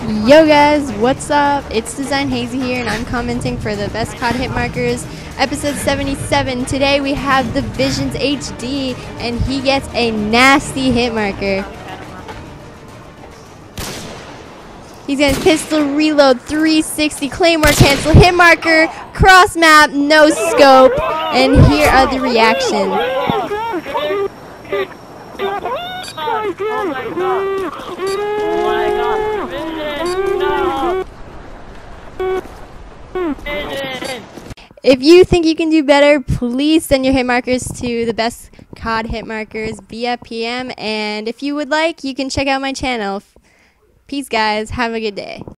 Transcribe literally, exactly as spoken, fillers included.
Yo guys, what's up? It's Design Hazy here and I'm commenting for the Best C O D Hitmarkers episode seventy-seven. Today we have the Visions H D and he gets a nasty Hitmarker. He's gonna pistol reload, three sixty, claymore cancel, Hitmarker, cross map, no scope, and here are the reactions. Oh my god! Oh my god! Vision! No! Vision! If you think you can do better, please send your Hitmarkers to the Best C O D Hitmarkers via P M. And if you would like, you can check out my channel. Peace, guys. Have a good day.